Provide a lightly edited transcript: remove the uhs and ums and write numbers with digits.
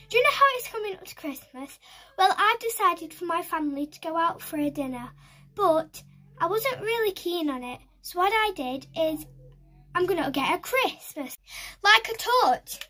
Do you know how it's coming up to Christmas? Well, I've decided for my family to go out for a dinner, but I wasn't really keen on it. So what I did is I'm going to get a Christmas, like a torch.